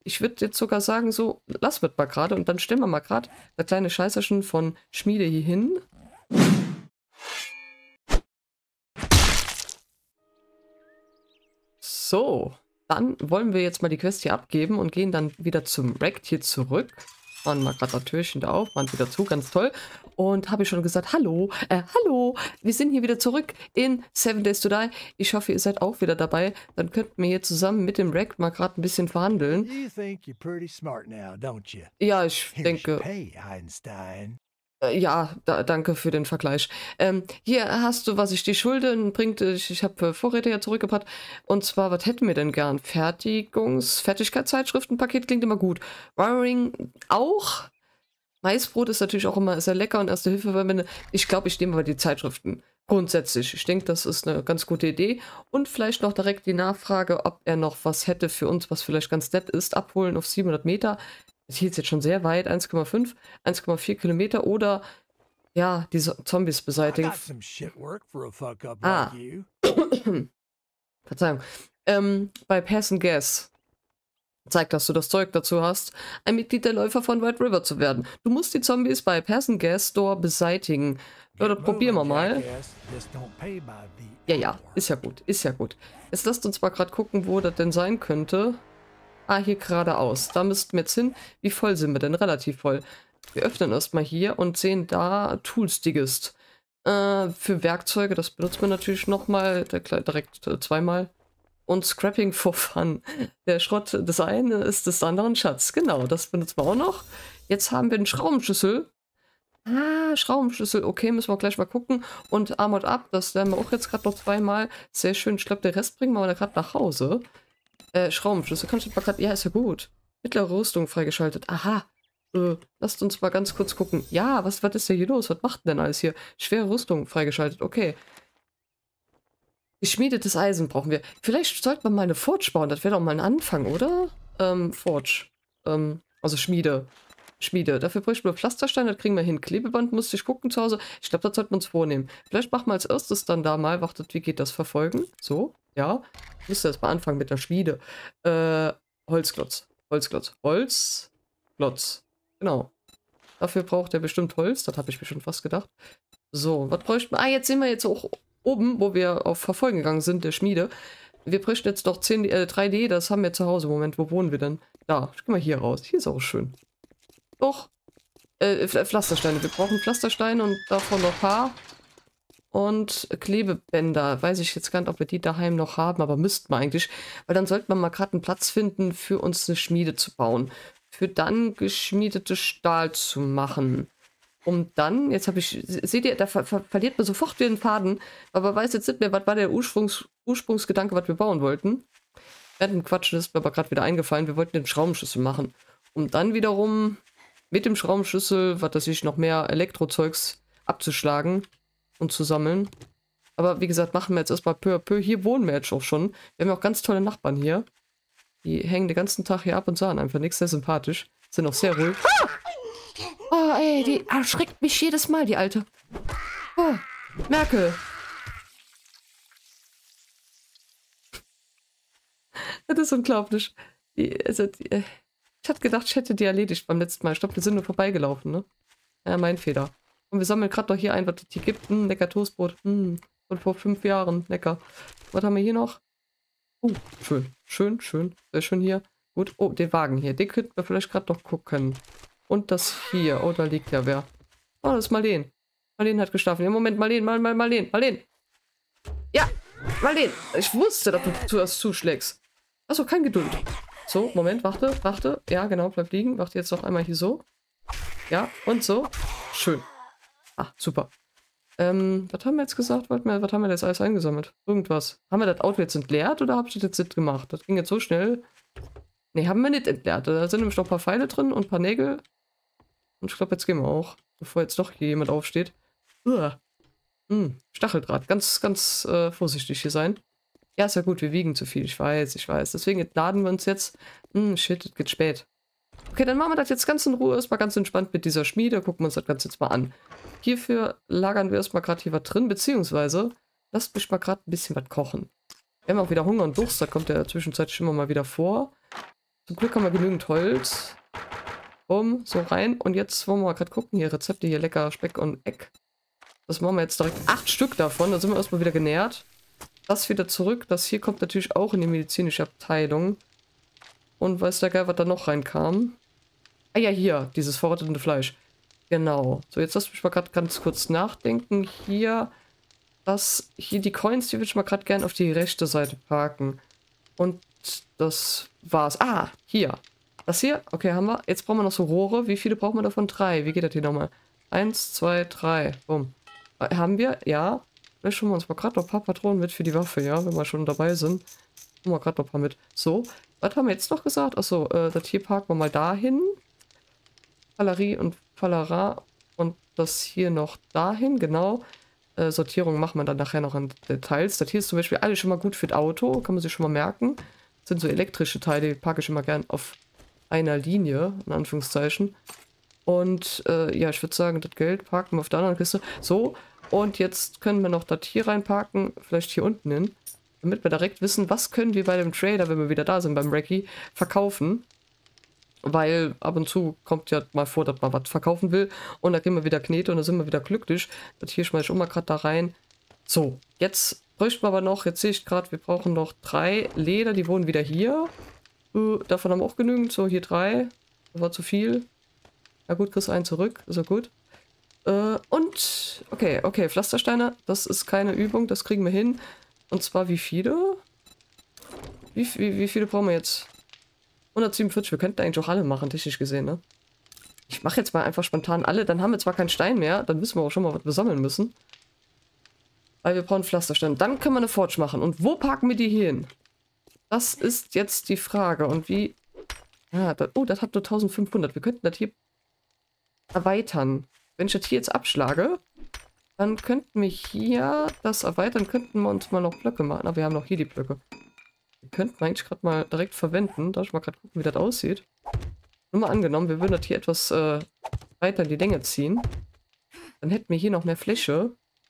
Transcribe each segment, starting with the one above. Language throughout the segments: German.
ich würde jetzt sogar sagen, so, lass wir mal gerade und dann stellen wir mal gerade das kleine Scheißerchen von Schmiede hier hin. So, dann wollen wir jetzt mal die Quest hier abgeben und gehen dann wieder zum Rekt hier zurück. Machen mal gerade das Türchen da auf, machen wieder zu, ganz toll. Und habe ich schon gesagt, hallo, hallo, wir sind hier wieder zurück in 7 Days to Die. Ich hoffe, ihr seid auch wieder dabei. Dann könnten wir hier zusammen mit dem Rekt mal gerade ein bisschen verhandeln. Ja, ich denke... Ja, danke für den Vergleich. Hier hast du, was ich dir schulde, bringt, ich habe Vorräte ja zurückgebracht. Und zwar, was hätten wir denn gern? Fertigkeitszeitschriftenpaket klingt immer gut. Wiring auch. Maisbrot ist natürlich auch immer sehr lecker und Erste Hilfe, weil ich glaube, ich nehme aber die Zeitschriften. Grundsätzlich. Ich denke, das ist eine ganz gute Idee. Und vielleicht noch direkt die Nachfrage, ob er noch was hätte für uns, was vielleicht ganz nett ist. Abholen auf 700 Meter. Das hier ist jetzt schon sehr weit. 1,5, 1,4 Kilometer. Oder, ja, diese Zombies beseitigen. Ah. Verzeihung. Bei Pass and Gas. Zeigt, dass du das Zeug dazu hast, ein Mitglied der Läufer von White River zu werden. Du musst die Zombies bei Pass and Gas Store beseitigen. Oder probieren wir mal. Ja, ist ja gut, ist ja gut. Jetzt lasst uns mal gerade gucken, wo das denn sein könnte. Ah, hier geradeaus. Da müssten wir jetzt hin. Wie voll sind wir denn? Relativ voll. Wir öffnen erstmal hier und sehen da Tools Diggest. Für Werkzeuge, das benutzt man natürlich nochmal, direkt zweimal. Und Scrapping for Fun. Der Schrott des einen ist des anderen Schatz. Genau, das benutzen wir auch noch. Jetzt haben wir einen Schraubenschlüssel. Ah, Schraubenschlüssel. Okay, müssen wir gleich mal gucken. Und Armored Up, das lernen wir auch jetzt gerade noch zweimal. Sehr schön. Ich glaube, den Rest bringen wir gerade nach Hause. Schraubenschlüssel. Kannst du mal gerade... Ja, ist ja gut. Mittlere Rüstung freigeschaltet. Aha. Lasst uns mal ganz kurz gucken. Ja, was ist denn hier los? Was macht denn alles hier? Schwere Rüstung freigeschaltet. Okay. Geschmiedetes Eisen brauchen wir. Vielleicht sollten wir mal eine Forge bauen. Das wäre doch mal ein Anfang, oder? Forge. Also Schmiede. Schmiede. Dafür bräuchten wir Pflasterstein, das kriegen wir hin. Klebeband musste ich gucken zu Hause. Ich glaube, das sollten wir uns vornehmen. Vielleicht machen wir als erstes dann da mal, wartet, wie geht das verfolgen? So, ja. Müsste jetzt mal anfangen mit der Schmiede. Holzklotz. Holzklotz. Holzklotz. Genau. Dafür braucht er bestimmt Holz. Das habe ich mir schon fast gedacht. So, was bräuchten wir? Ah, jetzt sind wir jetzt auch oben, wo wir auf Verfolgen gegangen sind, der Schmiede. Wir bräuchten jetzt noch 3D, das haben wir zu Hause. Moment, wo wohnen wir denn? Da, gehen wir hier raus. Hier ist auch schön. Doch. Pflastersteine. Wir brauchen Pflastersteine und davon noch ein paar. Und Klebebänder. Weiß ich jetzt gar nicht, ob wir die daheim noch haben, aber müssten wir eigentlich. Weil dann sollten wir mal gerade einen Platz finden, für uns eine Schmiede zu bauen. Für dann geschmiedete Stahl zu machen. Um dann, jetzt habe ich, seht ihr, da verliert man sofort wieder den Faden, aber weiß jetzt nicht mehr, was war der Ursprungsgedanke, was wir bauen wollten. Während dem Quatschen ist mir aber gerade wieder eingefallen, wir wollten den Schraubenschlüssel machen. Um dann wiederum mit dem Schraubenschlüssel, was weiß ich, noch mehr Elektrozeugs abzuschlagen und zu sammeln. Aber wie gesagt, machen wir jetzt erstmal peu à peu. Hier wohnen wir jetzt auch schon. Wir haben ja auch ganz tolle Nachbarn hier. Die hängen den ganzen Tag hier ab und sahen einfach nichts, sehr sympathisch. Sind auch sehr ruhig. Oh, ey, die erschreckt mich jedes Mal, die Alte. Oh, Merkel. Das ist unglaublich. Ich hatte gedacht, ich hätte die erledigt beim letzten Mal. Ich glaube, wir sind nur vorbeigelaufen, ne? Ja, mein Fehler. Und wir sammeln gerade noch hier ein, was es hier gibt. Lecker Toastbrot. Von vor 5 Jahren. Lecker. Was haben wir hier noch? Schön. Schön. Sehr schön hier. Gut. Oh, den Wagen hier. Den könnten wir vielleicht gerade noch gucken. Und das hier. Oh, da liegt ja wer. Oh, das ist Marleen. Marleen hat geschlafen. Im Moment, Marleen. Ja, Marleen. Ich wusste, dass du zuerst zuschlägst. Achso, kein Geduld. So, Moment, warte. Ja, genau, bleib liegen. Warte jetzt noch einmal hier so. Ja, und so. Schön. Ah, super. Was haben wir jetzt gesagt? Was haben wir jetzt alles eingesammelt? Irgendwas. Haben wir das Auto jetzt entleert oder habt ihr das jetzt gemacht? Das ging jetzt so schnell. Ne, haben wir nicht entleert. Da sind nämlich noch ein paar Pfeile drin und ein paar Nägel. Und ich glaube, jetzt gehen wir auch. Bevor jetzt doch hier jemand aufsteht. Stacheldraht. Ganz vorsichtig hier sein. Ja, ist ja gut. Wir wiegen zu viel. Ich weiß. Deswegen entladen wir uns jetzt. Shit, es geht spät. Okay, dann machen wir das jetzt ganz in Ruhe. Erstmal ganz entspannt mit dieser Schmiede. Gucken wir uns das Ganze jetzt mal an. Hierfür lagern wir erstmal gerade hier was drin. Beziehungsweise, lasst mich mal gerade ein bisschen was kochen. Wir haben auch wieder Hunger und Durst. Da kommt ja zwischenzeitlich immer mal wieder vor. Zum Glück haben wir genügend Holz. So rein. Und jetzt wollen wir mal gerade gucken. Hier Rezepte, hier lecker Speck und Egg. Das machen wir jetzt direkt 8 Stück davon. Dann sind wir erstmal wieder genährt. Das wieder zurück. Das hier kommt natürlich auch in die medizinische Abteilung. Und weiß der Geil, was da noch reinkam. Ah ja, hier. Dieses verrottende Fleisch. Genau. So, jetzt lass mich mal gerade ganz kurz nachdenken. Hier die Coins, die würde ich mal gerade gerne auf die rechte Seite parken. Und das war's. Ah, hier. Das hier, okay, haben wir. Jetzt brauchen wir noch so Rohre. Wie viele brauchen wir davon? 3. Wie geht das hier nochmal? 1, 2, 3. Bumm. Haben wir? Ja. Vielleicht schauen wir uns mal gerade noch ein paar Patronen mit für die Waffe, ja, wenn wir schon dabei sind. Schauen wir gerade noch ein paar mit. So, was haben wir jetzt noch gesagt? Achso, das hier parken wir mal dahin. Palerie und Palara. Und das hier noch dahin, genau. Sortierung machen wir dann nachher noch in Details. Das hier ist zum Beispiel alles schon mal gut für das Auto, kann man sich schon mal merken. Das sind so elektrische Teile, die packe ich immer gern auf einer Linie, in Anführungszeichen. Und ja, ich würde sagen, das Geld parken wir auf der anderen Kiste. So, und jetzt können wir noch das hier reinparken, vielleicht hier unten hin, damit wir direkt wissen, was können wir bei dem Trader, wenn wir wieder da sind beim Recce, verkaufen. Weil ab und zu kommt ja mal vor, dass man was verkaufen will. Und dann kriegen wir wieder Knete und dann sind wir wieder glücklich. Das hier schmeiße ich auch mal gerade da rein. So, jetzt bräuchten wir aber noch, jetzt sehe ich gerade, wir brauchen noch 3 Leder, die wohnen wieder hier. Davon haben wir auch genügend. So, hier 3. Das war zu viel. Na gut, kriegst einen zurück. Ist ja gut. Und, okay, Pflastersteine. Das ist keine Übung, das kriegen wir hin. Und zwar wie viele? Wie viele brauchen wir jetzt? 147, wir könnten eigentlich auch alle machen, technisch gesehen, ne? Ich mache jetzt mal einfach spontan alle, dann haben wir zwar keinen Stein mehr, dann wissen wir auch schon mal, was wir sammeln müssen. Weil wir brauchen Pflastersteine. Dann können wir eine Forge machen. Und wo parken wir die hier hin? Das ist jetzt die Frage. Und wie... Ja, das hat nur 1500. Wir könnten das hier erweitern. Wenn ich das hier jetzt abschlage, dann könnten wir hier das erweitern, könnten wir uns mal noch Blöcke machen. Aber wir haben noch hier die Blöcke. Die könnten wir eigentlich gerade mal direkt verwenden. Darf ich mal gerade gucken, wie das aussieht. Nur mal angenommen, wir würden das hier etwas weiter in die Länge ziehen. Dann hätten wir hier noch mehr Fläche.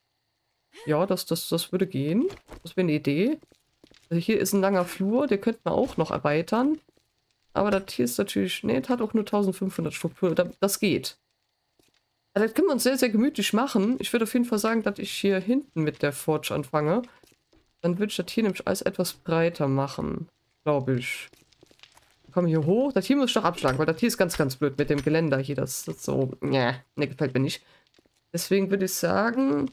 Ja, das würde gehen. Das wäre eine Idee. Also hier ist ein langer Flur, den könnten wir auch noch erweitern. Aber das hier ist natürlich... Ne, das hat auch nur 1500 Struktur. Das geht. Also das können wir uns sehr, sehr gemütlich machen. Ich würde auf jeden Fall sagen, dass ich hier hinten mit der Forge anfange. Dann würde ich das hier nämlich alles etwas breiter machen. Glaube ich. Komme hier hoch. Das hier muss ich doch abschlagen, weil das hier ist ganz, ganz blöd mit dem Geländer hier. Das ist so... Ne, gefällt mir nicht. Deswegen würde ich sagen...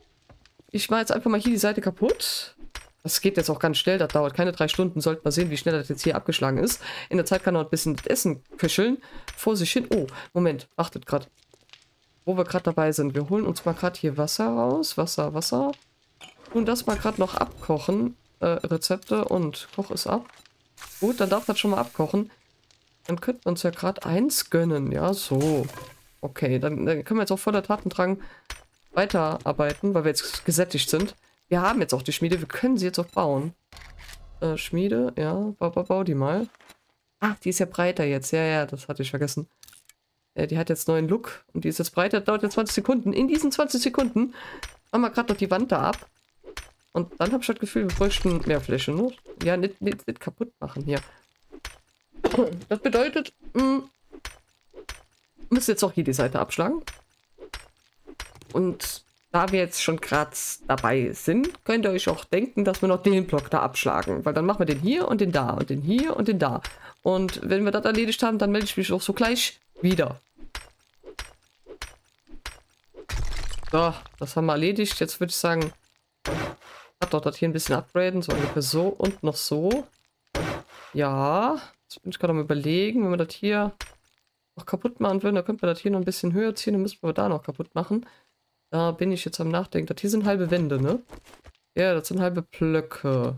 Ich mache jetzt einfach mal hier die Seite kaputt. Das geht jetzt auch ganz schnell. Das dauert keine 3 Stunden. Sollten wir sehen, wie schnell das jetzt hier abgeschlagen ist. In der Zeit kann noch ein bisschen das Essen köcheln. Vor sich hin. Oh, Moment. Achtet gerade. Wo wir gerade dabei sind. Wir holen uns mal gerade hier Wasser raus. Wasser. Und das mal gerade noch abkochen. Rezepte und koch es ab. Gut, dann darf das schon mal abkochen. Dann könnten wir uns ja gerade eins gönnen. Ja, so. Okay, dann können wir jetzt auch voller Tatendrang weiterarbeiten, weil wir jetzt gesättigt sind. Wir haben jetzt auch die Schmiede. Wir können sie jetzt auch bauen. Schmiede, ja. Bau die mal. Ach, die ist ja breiter jetzt. Ja, das hatte ich vergessen. Die hat jetzt neuen Look. Und die ist jetzt breiter. Das dauert jetzt 20 Sekunden. In diesen 20 Sekunden machen wir gerade noch die Wand da ab. Und dann habe ich das Gefühl, wir bräuchten mehr Fläche, ne? Ja, nicht kaputt machen hier. Das bedeutet, müsst jetzt auch hier die Seite abschlagen. Und da wir jetzt schon gerade dabei sind, könnt ihr euch auch denken, dass wir noch den Block da abschlagen. Weil dann machen wir den hier und den da und den hier und den da. Und wenn wir das erledigt haben, dann melde ich mich auch so gleich wieder. So, das haben wir erledigt. Jetzt würde ich sagen, hat doch das hier ein bisschen upgraden. So ungefähr so und noch so. Ja, jetzt bin ich gerade am Überlegen, wenn wir das hier noch kaputt machen würden, dann könnten wir das hier noch ein bisschen höher ziehen, dann müssen wir da noch kaputt machen. Da bin ich jetzt am Nachdenken. Das hier sind halbe Wände, ne? Ja, das sind halbe Blöcke.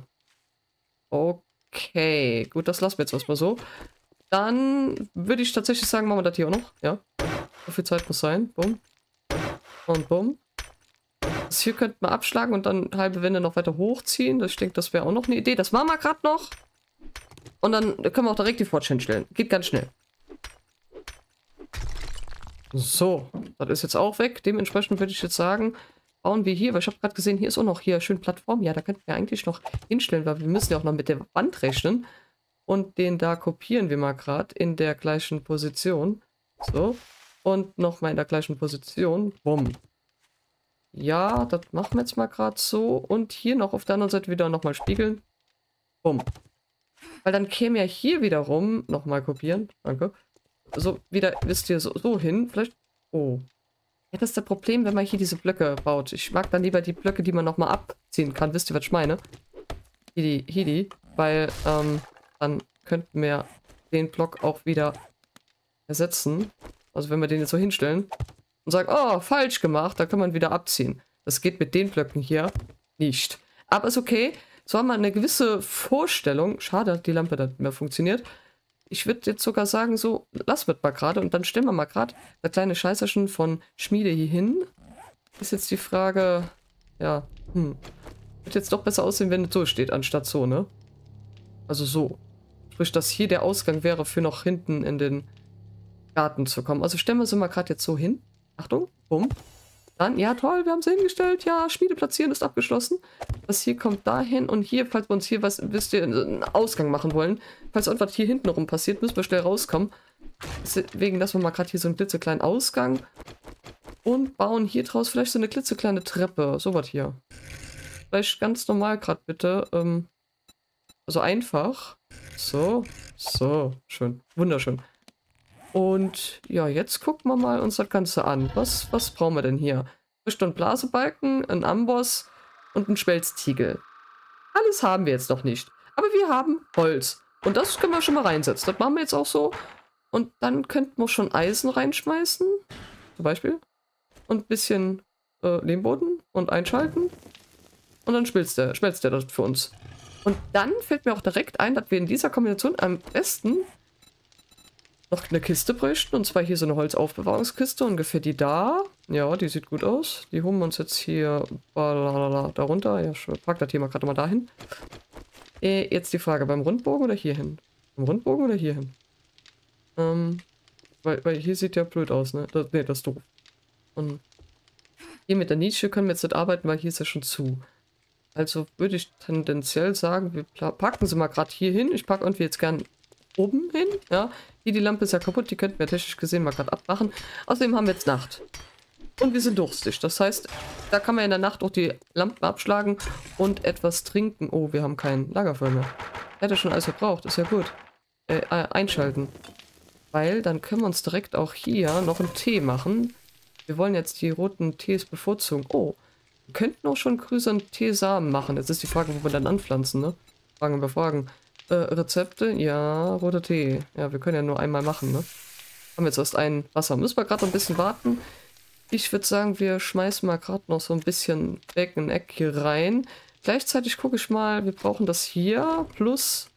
Okay, gut, das lassen wir jetzt erstmal so. Dann würde ich tatsächlich sagen, machen wir das hier auch noch. Ja, so viel Zeit muss sein. Bumm. Und bumm. Das hier könnten wir abschlagen und dann halbe Wände noch weiter hochziehen. Ich denke, das wäre auch noch eine Idee. Das machen wir gerade noch. Und dann können wir auch direkt die Forge hinstellen. Geht ganz schnell. So, das ist jetzt auch weg. Dementsprechend würde ich jetzt sagen, bauen wir hier, weil ich habe gerade gesehen, hier ist auch noch hier schön Plattform. Ja, da könnten wir eigentlich noch hinstellen, weil wir müssen ja auch noch mit der Wand rechnen. Und den da kopieren wir mal gerade in der gleichen Position. So. Und nochmal in der gleichen Position. Bumm. Ja, das machen wir jetzt mal gerade so. Und hier noch auf der anderen Seite wieder nochmal spiegeln. Bumm. Weil dann käme ja hier wiederum, nochmal kopieren, danke. So, wieder, wisst ihr, so hin. Vielleicht, oh. Ja, das ist das Problem, wenn man hier diese Blöcke baut. Ich mag dann lieber die Blöcke, die man nochmal abziehen kann. Wisst ihr, was ich meine? Hidi. Weil, dann könnten wir den Block auch wieder ersetzen. Also wenn wir den jetzt so hinstellen und sagen, oh, falsch gemacht, dann kann man wieder abziehen. Das geht mit den Blöcken hier nicht. Aber ist okay. So haben wir eine gewisse Vorstellung. Schade, dass die Lampe da nicht mehr funktioniert. Ich würde jetzt sogar sagen, so, lassen wir das mal gerade und dann stellen wir mal gerade das kleine Scheißerchen von Schmiede hier hin. Ist jetzt die Frage, ja, wird jetzt doch besser aussehen, wenn es so steht, anstatt so, ne? Also so. Sprich, dass hier der Ausgang wäre, für noch hinten in den Garten zu kommen. Also stellen wir sie mal gerade jetzt so hin. Achtung, bumm. Dann, ja toll, wir haben sie hingestellt. Ja, Schmiede platzieren ist abgeschlossen. Das hier kommt dahin und hier, falls wir uns hier was, wisst ihr, einen Ausgang machen wollen, falls irgendwas hier hinten rum passiert, müssen wir schnell rauskommen. Deswegen lassen wir mal gerade hier so einen klitzekleinen Ausgang und bauen hier draus vielleicht so eine klitzekleine Treppe. So was hier. Vielleicht ganz normal gerade bitte. Also einfach. So, schön. Wunderschön. Und ja, jetzt gucken wir mal uns das Ganze an. Was brauchen wir denn hier? Richt- und Blasebalken, ein Amboss und ein Schmelztiegel. Alles haben wir jetzt noch nicht. Aber wir haben Holz. Und das können wir schon mal reinsetzen. Das machen wir jetzt auch so. Und dann könnten wir schon Eisen reinschmeißen. Zum Beispiel. Und ein bisschen Lehmboden und einschalten. Und dann schmelzt der das für uns. Und dann fällt mir auch direkt ein, dass wir in dieser Kombination am besten noch eine Kiste bräuchten. Und zwar hier so eine Holzaufbewahrungskiste. Ungefähr die da. Ja, die sieht gut aus. Die holen wir uns jetzt hier darunter. Ja, ich pack das hier mal gerade mal dahin. Jetzt die Frage, beim Rundbogen oder hier hin? Beim Rundbogen oder hier hin? Weil hier sieht ja blöd aus, ne? Das ist doof. Und hier mit der Nische können wir jetzt nicht arbeiten, weil hier ist ja schon zu. Also würde ich tendenziell sagen, wir packen sie mal gerade hier hin. Ich packe irgendwie jetzt gern oben hin, ja. Hier, die Lampe ist ja kaputt, die könnten wir technisch gesehen mal gerade abmachen. Außerdem haben wir jetzt Nacht. Und wir sind durstig. Das heißt, da kann man in der Nacht auch die Lampen abschlagen und etwas trinken. Oh, wir haben kein Lagerfeuer mehr. Hätte schon alles verbraucht, ist ja gut. Einschalten. Weil dann können wir uns direkt auch hier noch einen Tee machen. Wir wollen jetzt die roten Tees bevorzugen. Oh, wir könnten auch schon grünen Teesamen machen. Jetzt ist die Frage, wo wir dann anpflanzen, ne? Fragen über Fragen. Rezepte? Ja, roter Tee. Ja, wir können ja nur einmal machen, ne? Haben jetzt erst ein Wasser. Müssen wir gerade noch ein bisschen warten. Ich würde sagen, wir schmeißen mal gerade noch so ein bisschen Eck hier rein. Gleichzeitig gucke ich mal, wir brauchen das hier. Plus.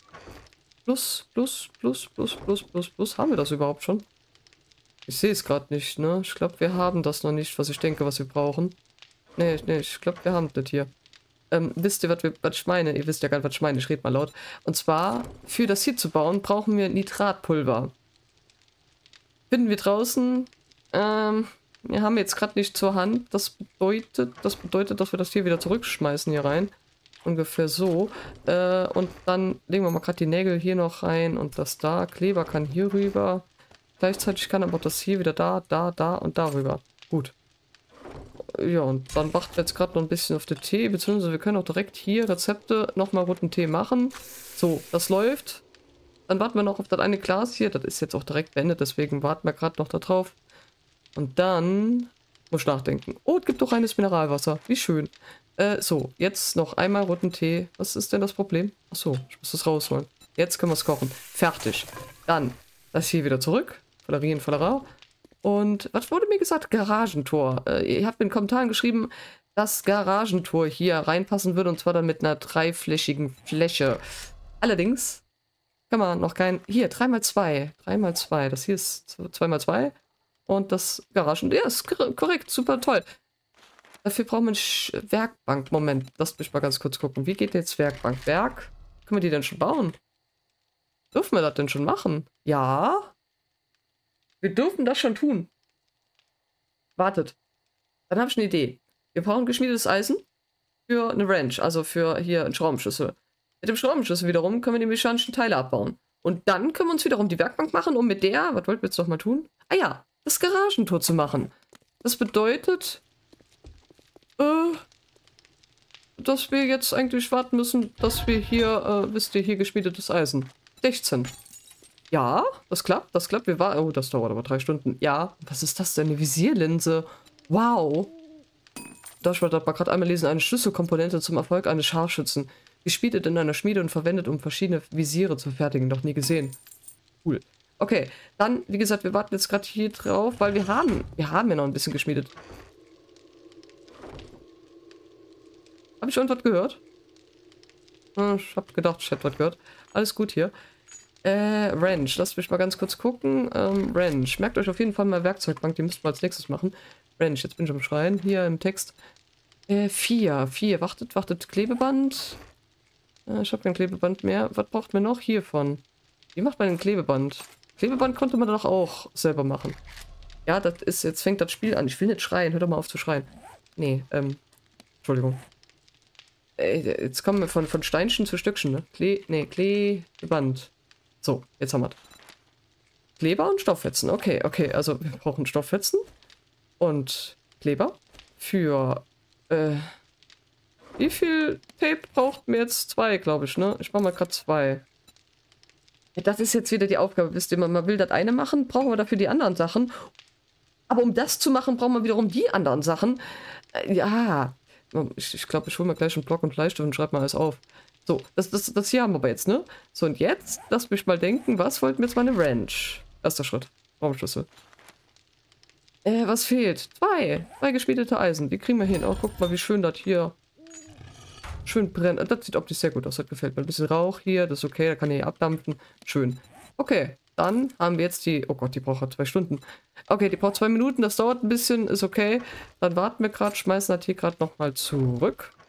Haben wir das überhaupt schon? Ich sehe es gerade nicht, ne? Ich glaube, wir haben das noch nicht, was ich denke, was wir brauchen. Nee, ich glaube, wir haben das hier. Wisst ihr, was ich meine? Ihr wisst ja gar nicht, was ich meine. Ich rede mal laut. Und zwar, für das hier zu bauen, brauchen wir Nitratpulver. Finden wir draußen. Wir haben jetzt gerade nicht zur Hand. Das bedeutet, dass wir das hier wieder zurückschmeißen hier rein. Ungefähr so. Und dann legen wir mal gerade die Nägel hier noch rein und das da. Kleber kann hier rüber. Gleichzeitig kann aber das hier wieder da und da rüber. Gut. Ja, und dann warten wir jetzt gerade noch ein bisschen auf den Tee, beziehungsweise wir können auch direkt hier Rezepte nochmal roten Tee machen. So, das läuft. Dann warten wir noch auf das eine Glas hier. Das ist jetzt auch direkt beendet, deswegen warten wir gerade noch da drauf. Und dann muss ich nachdenken. Oh, es gibt doch reines Mineralwasser. Wie schön. So, jetzt noch einmal roten Tee. Was ist denn das Problem? Achso, ich muss das rausholen. Jetzt können wir es kochen. Fertig. Dann das hier wieder zurück. Fallerien. Und was wurde mir gesagt? Garagentor. Ihr habt in den Kommentaren geschrieben, dass Garagentor hier reinpassen würde. Und zwar dann mit einer dreiflächigen Fläche. Allerdings kann man noch kein... Hier, 3x2. 3x2. Das hier ist 2x2. Und das Garagen... Ja, ist korrekt. Super toll. Dafür brauchen wir eine Werkbank. Moment, lasst mich mal ganz kurz gucken. Wie geht jetzt Werkbank? Können wir die denn schon bauen? Dürfen wir das denn schon machen? Ja. Wir dürfen das schon tun. Wartet. Dann habe ich eine Idee. Wir brauchen geschmiedetes Eisen für eine Wrench, also für hier einen Schraubenschlüssel. Mit dem Schraubenschlüssel wiederum können wir die mechanischen Teile abbauen. Und dann können wir uns wiederum die Werkbank machen, um mit der, was wollten wir jetzt noch mal tun? Ah ja, das Garagentor zu machen. Das bedeutet, dass wir jetzt eigentlich warten müssen, dass wir hier, wisst ihr, hier geschmiedetes Eisen. 16. Ja, das klappt, das klappt. Wir waren, oh, das dauert aber 3 Stunden. Ja, was ist das denn? Eine Visierlinse. Wow. Das wollte mal gerade einmal lesen. Eine Schlüsselkomponente zum Erfolg eines Scharfschützen. Geschmiedet in einer Schmiede und verwendet, um verschiedene Visiere zu fertigen. Noch nie gesehen. Cool. Okay, dann, wie gesagt, wir warten jetzt gerade hier drauf, weil wir haben ja noch ein bisschen geschmiedet. Habe ich irgendwas gehört? Ich habe gedacht, ich hätte was gehört. Alles gut hier. Wrench. Lasst mich mal ganz kurz gucken. Wrench. Merkt euch auf jeden Fall mal Werkzeugbank. Die müsst ihr als nächstes machen. Wrench. Jetzt bin ich am Schreien. Hier im Text. 4. Wartet. Klebeband. Ich habe kein Klebeband mehr. Was braucht man noch hiervon? Wie macht man ein Klebeband? Klebeband konnte man doch auch selber machen. Ja, das ist, jetzt fängt das Spiel an. Ich will nicht schreien. Hör doch mal auf zu schreien. Nee, Entschuldigung. Jetzt kommen wir von Steinchen zu Stückchen, ne? Klebeband. So, jetzt haben wir es. Kleber und Stofffetzen. Okay, also wir brauchen Stofffetzen und Kleber für, wie viel Tape braucht mir jetzt? 2, glaube ich, ne? Ich mache mal gerade 2. Ja, das ist jetzt wieder die Aufgabe, wisst ihr, man will das eine machen, brauchen wir dafür die anderen Sachen. Aber um das zu machen, brauchen wir wiederum die anderen Sachen. Ja, ich glaube, ich hole mir gleich einen Block und Bleistift und schreibe mal alles auf. So, das hier haben wir aber jetzt, ne? So, und jetzt, lass mich mal denken, was wollten wir jetzt mal eine Wrench? Erster Schritt. Raumschlüssel. Was fehlt? 2. 2 geschmiedete Eisen. Die kriegen wir hin. Oh, guck mal, wie schön das hier schön brennt. Das sieht optisch sehr gut aus. Das gefällt mir. Ein bisschen Rauch hier. Das ist okay. Da kann er hier abdampfen. Schön. Okay. Dann haben wir jetzt die... Oh Gott, die braucht 2 Stunden. Okay, die braucht 2 Minuten. Das dauert ein bisschen. Ist okay. Dann warten wir gerade. Schmeißen das hier gerade nochmal zurück.